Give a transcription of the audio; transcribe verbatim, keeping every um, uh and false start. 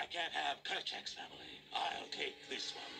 I can't have Kerchak's family. I'll take this one.